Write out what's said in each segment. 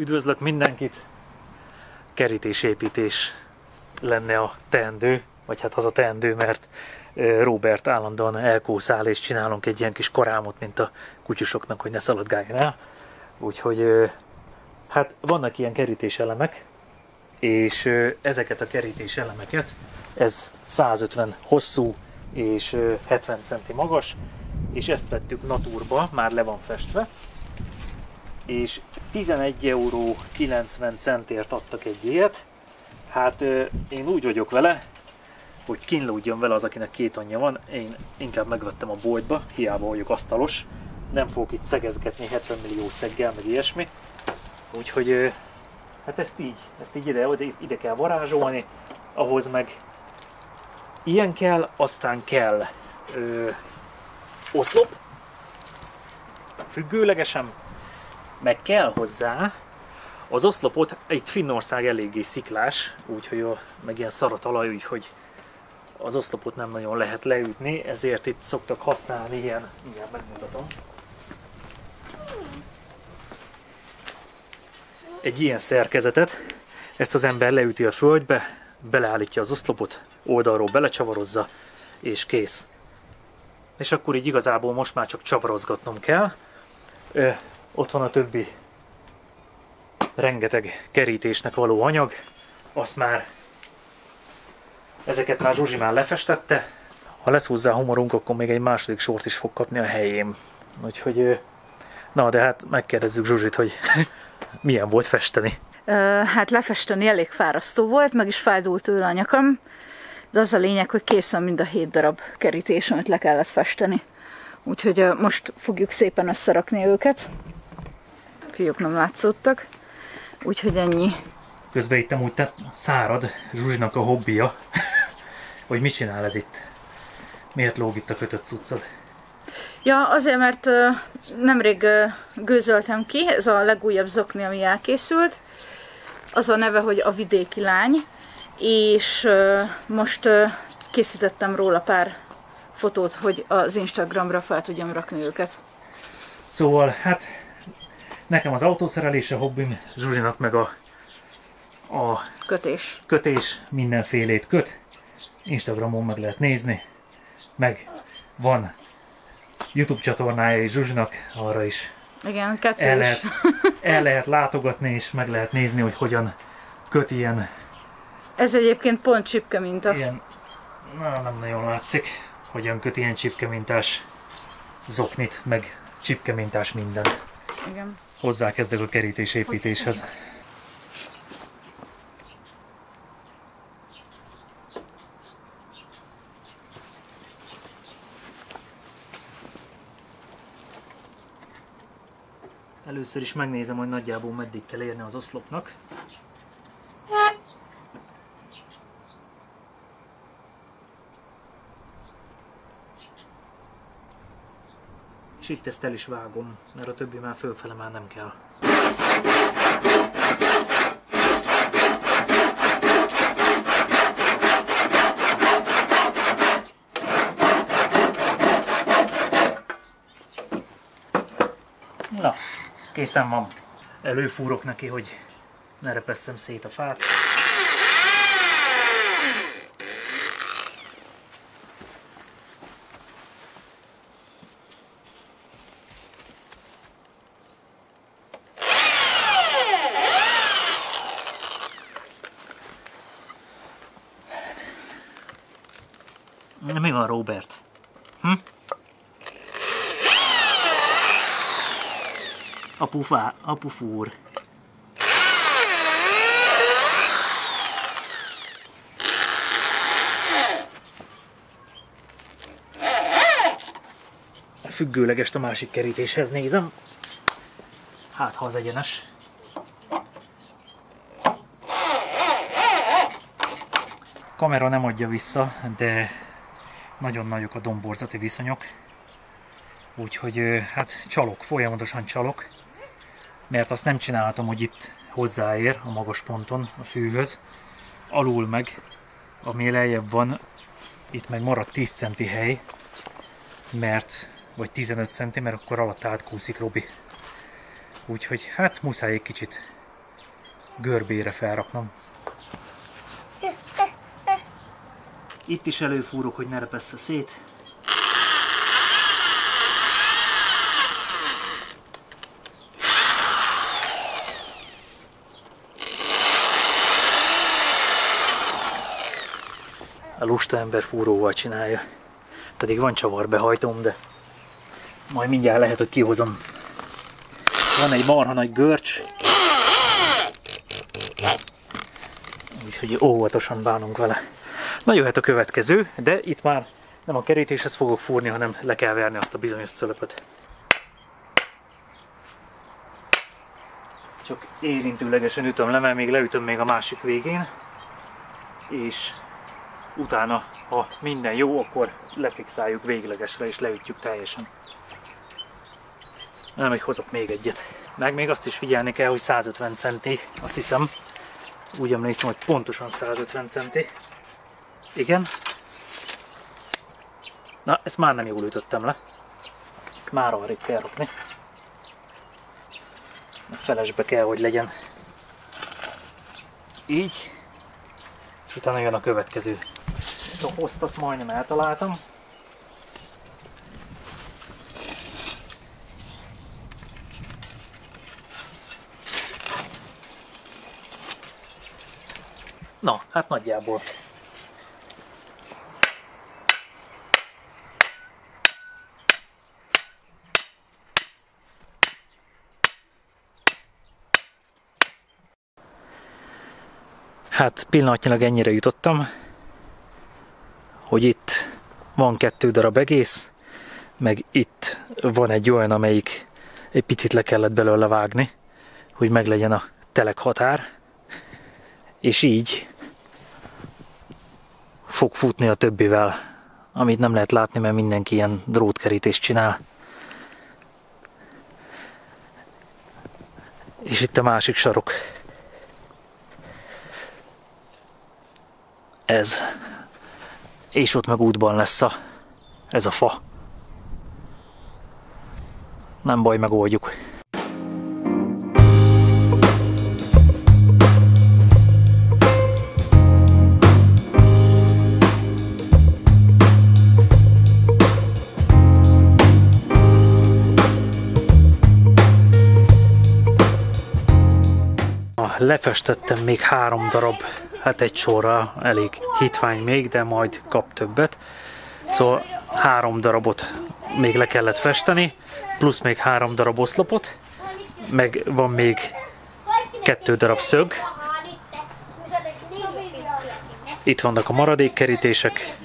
Üdvözlök mindenkit! Kerítésépítés lenne a teendő, vagy hát az a teendő, mert Robert állandóan elkószál, és csinálunk egy ilyen kis karámot, mint a kutyusoknak, hogy ne szaladgáljon el. Úgyhogy hát vannak ilyen kerítéselemek, és ezeket a kerítéselemeket, ez 150 hosszú és 70 cm magas, és ezt vettük Naturba, már le van festve, és 11,90 € adtak egy ilyet. Hát én úgy vagyok vele, hogy kínlódjon vele az, akinek két anyja van. Én inkább megvettem a boltba, hiába vagyok asztalos, nem fogok itt szegezgetni 70 millió szeggel, meg ilyesmi. Úgyhogy hát ezt így ide kell varázsolni, ahhoz meg ilyen kell, aztán kell oszlop, függőlegesen, meg kell hozzá az oszlopot, itt Finnország eléggé sziklás, úgyhogy meg ilyen szar a talaj, úgyhogy az oszlopot nem nagyon lehet leütni, ezért itt szoktak használni ilyen, mindjárt megmutatom. Egy ilyen szerkezetet, ezt az ember leüti a földbe, beleállítja az oszlopot, oldalról belecsavarozza, és kész. És akkor így igazából most már csak csavarozgatnom kell. Ott van a többi rengeteg kerítésnek való anyag, ezeket már Zsuzsi már lefestette. Ha lesz hozzá humorunk, akkor még egy második sort is fog kapni a helyén. Úgyhogy, na de hát megkérdezzük Zsuzsit, hogy milyen volt festeni. Hát lefesteni elég fárasztó volt, meg is fájdult tőle a nyakam, de az a lényeg, hogy készen mind a 7 darab kerítés, amit le kellett festeni. Úgyhogy most fogjuk szépen összerakni őket. Fiúk nem látszódtak. Úgyhogy ennyi. Közben itt amúgy szárad Zsuzsinak a hobbija, hogy mit csinál ez itt? Miért lóg itt a kötött cuccod? Ja, azért, mert nemrég gőzöltem ki, ez a legújabb zokni, ami elkészült. Az a neve, hogy a vidéki lány, és most készítettem róla pár fotót, hogy az Instagramra fel tudjam rakni őket. Szóval, hát nekem az autószerelése hobbim, Zsuzsinak meg a kötés mindenfélét köt. Instagramon meg lehet nézni, meg van YouTube csatornája is Zsuzsinak, arra is igen, kettős. El lehet látogatni, és meg lehet nézni, hogy hogyan köt ilyen. Ez egyébként pont csipkemintás. Ilyen, nem nagyon látszik, hogyan köt ilyen csipkemintás zoknit, meg csipkemintás mindent. Igen. Hozzákezdek a kerítésépítéshez. Először is megnézem, hogy nagyjából meddig kell érni az oszlopnak. És itt ezt el is vágom, mert a többi már fölfele már nem kell. Na, készen van. Előfúrok neki, hogy ne repesszem szét a fát. Mi van, Robert? Apu fúr. Függőlegest a másik kerítéshez nézem. Hát, ha az egyenes. A kamera nem adja vissza, de nagyon nagyok a domborzati viszonyok. Úgyhogy hát csalok, folyamatosan csalok. Mert azt nem csináltam, hogy itt hozzáér a magas ponton a fűhöz. Alul meg, ami lejjebb van, itt meg marad 10 centi hely, vagy 15 centi, mert akkor alatt átkúszik Robi. Úgyhogy hát muszáj egy kicsit görbére felraknom. Itt is előfúrok, hogy ne repessze szét. A lusta ember fúróval csinálja. Pedig van csavarbehajtóm, de majd mindjárt lehet, hogy kihozom. Van egy marha nagy görcs. Úgyhogy óvatosan bánunk vele. Na jöhet a következő, de itt már nem a kerítéshez fogok fúrni, hanem le kell verni azt a bizonyos cölöpöt. Csak érintőlegesen ütöm le, mert még leütöm még a másik végén. És utána, ha minden jó, akkor lefixáljuk véglegesre és leütjük teljesen. Nem, hogy hozok még egyet. Meg még azt is figyelni kell, hogy 150 centi, azt hiszem. Úgy emlékszem, hogy pontosan 150 centi. Igen. Na, ezt már nem jól ütöttem le. Már arrébb kell rakni. A felesbe kell, hogy legyen. Így. És utána jön a következő. A hozt azt majdnem eltaláltam. Na, hát nagyjából. Hát pillanatnyilag ennyire jutottam, hogy itt van 2 darab egész, meg itt van egy olyan, amelyik egy picit le kellett belőle vágni, hogy meglegyen a telek határ, és így fog futni a többivel, amit nem lehet látni, mert mindenki ilyen drótkerítést csinál. És itt a másik sarok. Ez. És ott meg útban lesz ez a fa. Nem baj, megoldjuk. Lefestettem még 3 darab, hát egy sorra elég hitvány még, de majd kap többet. Szóval 3 darabot még le kellett festeni, plusz még 3 darab oszlopot, meg van még 2 darab szög. Itt vannak a maradékkerítések.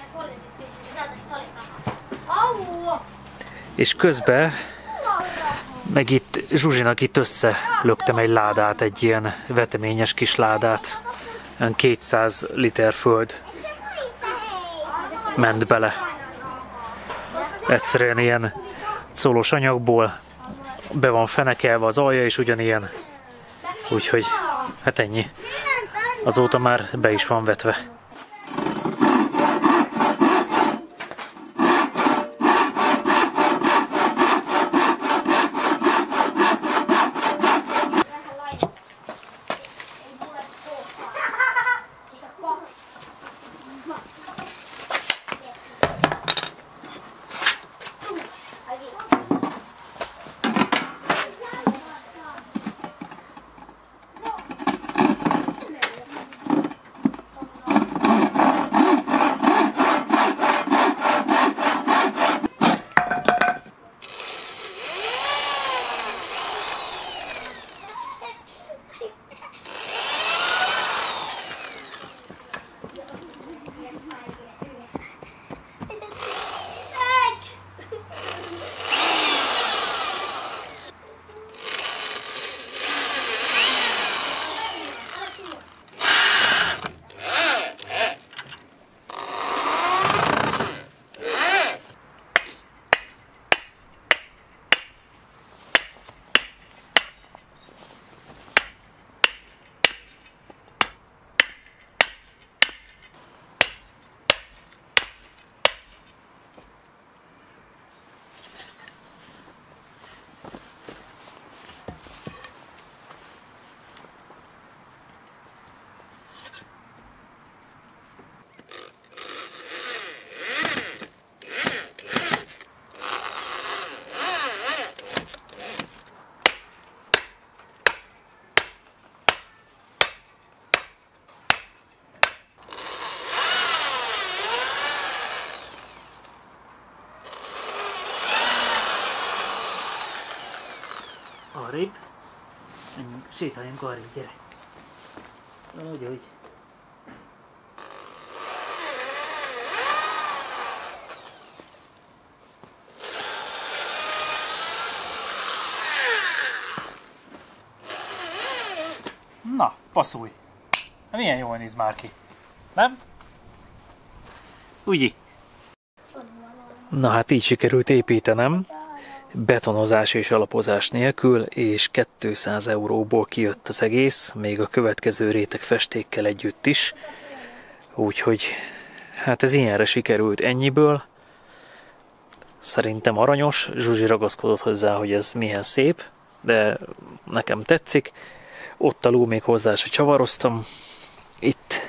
És közben meg itt Zsuzsinak itt összelöktem egy ládát, egy ilyen veteményes kis ládát. 200 liter föld ment bele. Egyszerűen ilyen colos anyagból, be van fenekelve az alja, és ugyanilyen. Úgyhogy hát ennyi. Azóta már be is van vetve. sétáljunk arra, gyere. Úgy. Na, passzulj! Milyen jól néz már ki, nem? Ugye? Na hát így sikerült építenem, betonozás és alapozás nélkül, és 200 euróból kijött az egész, még a következő réteg festékkel együtt is. Úgyhogy hát ez ilyenre sikerült ennyiből. Szerintem aranyos, Zsuzsi ragaszkodott hozzá, hogy ez milyen szép, de nekem tetszik. Ott alul még hozzá se csavaroztam, itt,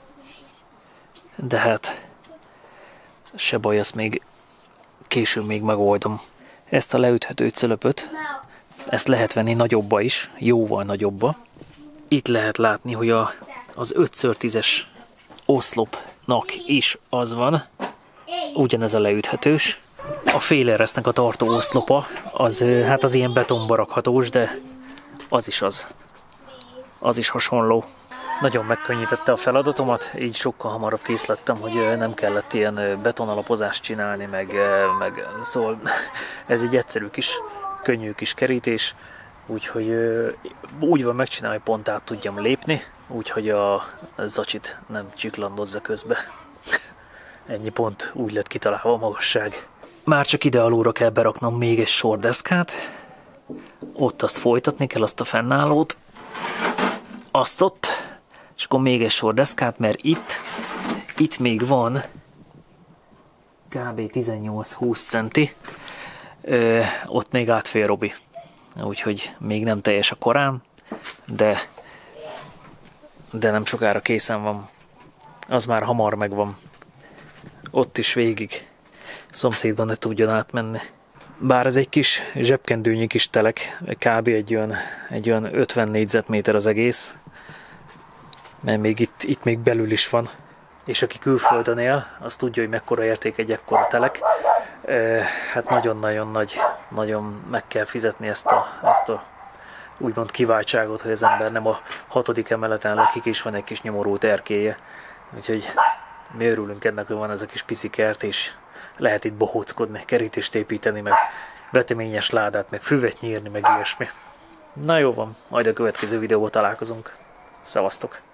de hát se baj, ezt még később még megoldom. Ezt a leüthető cölöpöt, ezt lehet venni nagyobba is, jóval nagyobba. Itt lehet látni, hogy az 5x10-es oszlopnak is az van, ugyanez a leüthetős. A féleresznek a tartó oszlopa, hát az ilyen betonba rakhatós, de az is az. Az is hasonló. Nagyon megkönnyítette a feladatomat, így sokkal hamarabb kész lettem, hogy nem kellett ilyen betonalapozást csinálni, meg szóval ez egy egyszerű kis, könnyű kis kerítés, úgyhogy úgy van megcsinálni, hogy pont át tudjam lépni, úgyhogy a zacsit nem csiklandozza közbe. Ennyi pont, úgy lett kitalálva a magasság. Már csak ide alulra kell beraknom még egy sordeszkát, ott azt folytatni kell, azt a fennállót, azt ott, és akkor még egy sor deszkát, mert itt még van kb. 18-20 centi, ott még átfér Robi. Úgyhogy még nem teljes a korán, de nem sokára készen van. Az már hamar megvan. Ott is végig. Szomszédban ne tudjon átmenni. Bár ez egy kis zsebkendőnyi kis telek, kb. egy olyan 50 négyzetméter az egész, mert még itt még belül is van. És aki külföldön él, az tudja, hogy mekkora érték egy ekkora telek. Hát nagyon-nagyon nagy, nagyon meg kell fizetni ezt a úgymond kiváltságot, hogy az ember nem a 6. emeleten lakik, és van egy kis nyomorult erkélye. Úgyhogy mi örülünk ennek, hogy van ez a kis pici kert, és lehet itt bohóckodni, kerítést építeni, meg veteményes ládát, meg füvet nyírni, meg ilyesmi. Na jó van, majd a következő videóban találkozunk. Szevasztok!